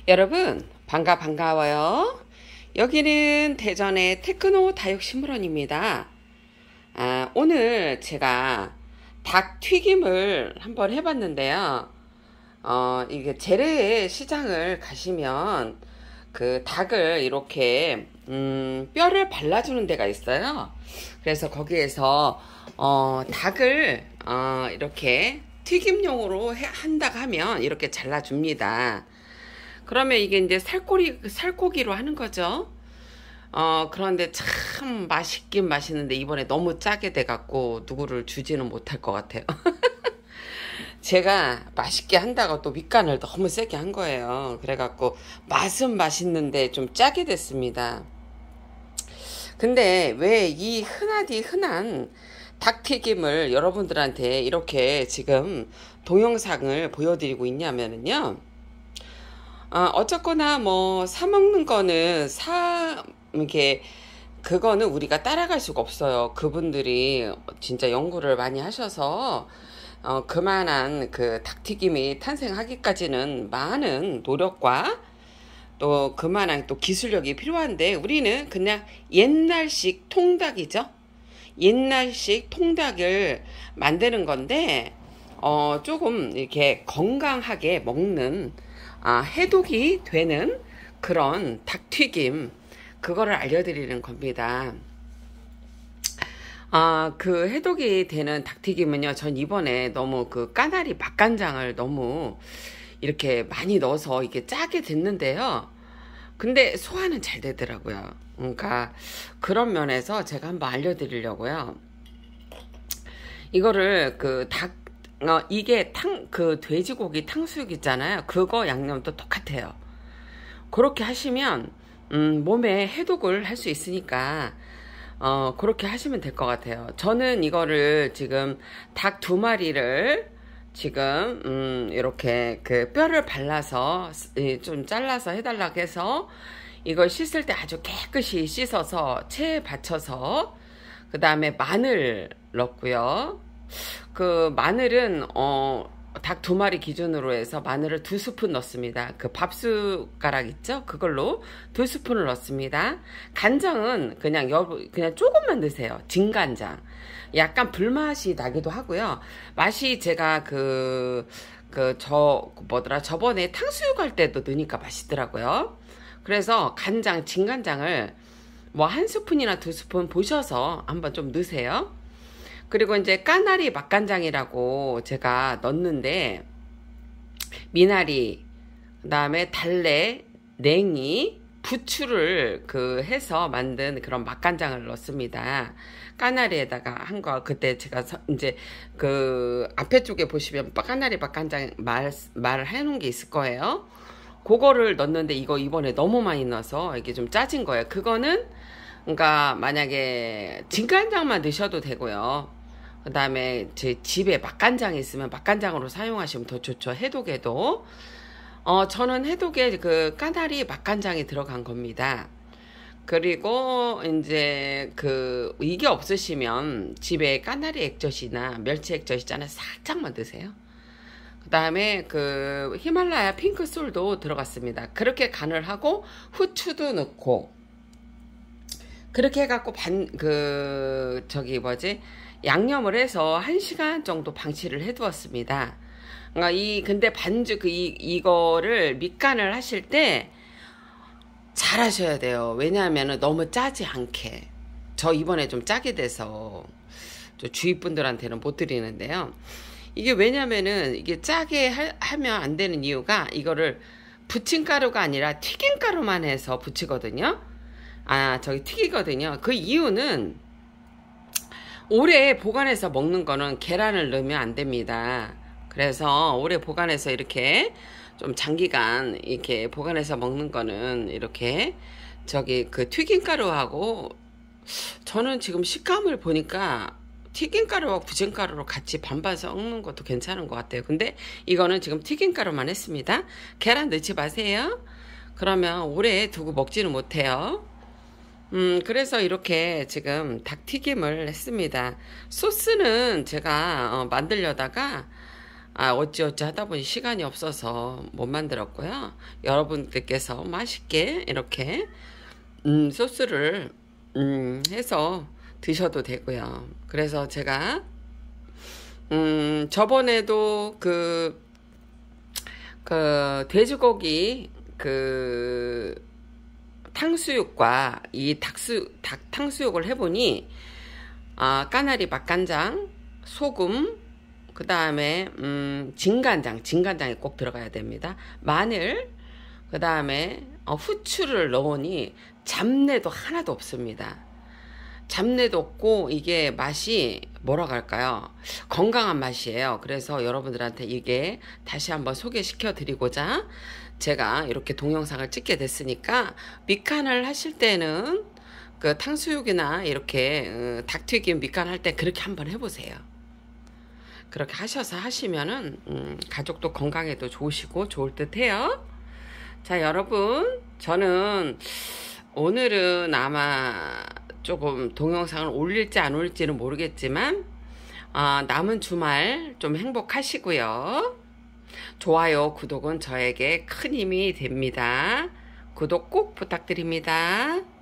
여러분 반가워요. 여기는 대전의 테크노 다육식물원입니다. 오늘 제가 닭 튀김을 한번 해봤는데요. 이게 재래 시장을 가시면 그 닭을 이렇게 뼈를 발라주는 데가 있어요. 그래서 거기에서 닭을 이렇게 튀김용으로 한다고 하면 이렇게 잘라줍니다. 그러면 이게 이제 살코기로 하는 거죠. 그런데 참 맛있긴 맛있는데 이번에 너무 짜게 돼갖고 누구를 주지는 못할 것 같아요. 제가 맛있게 한다고 또 밑간을 너무 세게 한 거예요. 그래갖고 맛은 맛있는데 좀 짜게 됐습니다. 근데 왜 이 흔한 닭튀김을 여러분들한테 이렇게 지금 동영상을 보여드리고 있냐면요. 어쨌거나 뭐 사먹는 거는 이게 그거는 우리가 따라갈 수가 없어요. 그분들이 진짜 연구를 많이 하셔서 그만한 그 닭튀김이 탄생하기까지는 많은 노력과 또 그만한 또 기술력이 필요한데, 우리는 그냥 옛날식 통닭이죠. 옛날식 통닭을 만드는 건데 조금 이렇게 건강하게 먹는 해독이 되는 그런 닭튀김, 그거를 알려드리는 겁니다. 그 해독이 되는 닭튀김은요, 전 이번에 너무 그 까나리 맛간장을 너무 이렇게 많이 넣어서 이게 짜게 됐는데요. 근데 소화는 잘 되더라고요. 그러니까 그런 면에서 제가 한번 알려드리려고요. 이거를 이게 그 돼지고기 탕수육 있잖아요. 그거 양념도 똑같아요. 그렇게 하시면 몸에 해독을 할 수 있으니까 그렇게 하시면 될 것 같아요. 저는 이거를 지금 닭 2마리를 지금 이렇게 그 뼈를 발라서 좀 잘라서 해달라고 해서 이걸 씻을 때 아주 깨끗이 씻어서 체에 받쳐서 그 다음에 마늘 넣고요. 그 마늘은 닭 2마리 기준으로 해서 마늘을 2스푼 넣습니다. 그 밥숟가락 있죠? 그걸로 2스푼을 넣습니다. 간장은 그냥 조금만 넣으세요. 진간장. 약간 불맛이 나기도 하고요. 맛이 제가 저번에 탕수육 할 때도 넣으니까 맛있더라고요. 그래서 진간장을 뭐 1스푼이나 2스푼 보셔서 한번 좀 넣으세요. 그리고 이제 까나리 맛간장이라고 제가 넣는데, 미나리, 그 다음에 달래, 냉이, 부추를 해서 만든 그런 맛간장을 넣습니다. 까나리에다가 한 거, 그때 제가 이제 앞에 쪽에 보시면 까나리 맛간장 말을 해놓은 게 있을 거예요. 그거를 넣는데 이거 이번에 너무 많이 넣어서 이게 좀 짜진 거예요. 그거는 그러니까 만약에 진간장만 넣으셔도 되고요. 그 다음에 제 집에 맛간장이 있으면 맛간장으로 사용하시면 더 좋죠. 해독에도. 저는 해독에 그 까나리 맛간장이 들어간 겁니다. 그리고 이제 이게 없으시면 집에 까나리 액젓이나 멸치 액젓 있잖아요. 살짝만 드세요. 그 다음에 히말라야 핑크솔도 들어갔습니다. 그렇게 간을 하고 후추도 넣고 그렇게 해갖고 양념을 해서 1시간 정도 방치를 해두었습니다. 그러니까 근데 이거를 밑간을 하실 때 잘 하셔야 돼요. 왜냐하면 너무 짜지 않게. 저 이번에 좀 짜게 돼서 주위 분들한테는 못 드리는데요. 이게 왜냐면은 이게 짜게 하면 안 되는 이유가, 이거를 부침가루가 아니라 튀김가루만 해서 부치거든요. 튀기거든요. 그 이유는 오래 보관해서 먹는 거는 계란을 넣으면 안 됩니다. 그래서 오래 보관해서 이렇게 좀 장기간 이렇게 보관해서 먹는 거는 이렇게 튀김가루하고, 저는 지금 식감을 보니까 튀김가루와 부침가루로 같이 반반해서 먹는 것도 괜찮은 것 같아요. 근데 이거는 지금 튀김가루만 했습니다. 계란 넣지 마세요. 그러면 오래 두고 먹지는 못해요. 그래서 이렇게 지금 닭튀김을 했습니다. 소스는 제가 만들려다가 어찌어찌 하다 보니 시간이 없어서 못 만들었고요. 여러분들께서 맛있게 이렇게 소스를 해서 드셔도 되고요. 그래서 제가 저번에도 그 돼지고기 탕수육과 이 탕수육을 해보니 까나리 맛간장, 소금, 그 다음에 진간장이 꼭 들어가야 됩니다. 마늘, 그 다음에 후추를 넣으니 잡내도 하나도 없습니다. 잡내도 없고 이게 맛이 뭐라고 할까요? 건강한 맛이에요. 그래서 여러분들한테 이게 다시 한번 소개시켜 드리고자 제가 이렇게 동영상을 찍게 됐으니까 밑간을 하실 때는 그 탕수육이나 이렇게 닭튀김 밑간 할 때 그렇게 한번 해보세요. 그렇게 하셔서 하시면은 가족도 건강에도 좋으시고 좋을 듯 해요. 자, 여러분, 저는 오늘은 아마 조금 동영상을 올릴지 안 올릴지는 모르겠지만 남은 주말 좀 행복하시고요. 좋아요, 구독은 저에게 큰 힘이 됩니다. 구독 꼭 부탁드립니다.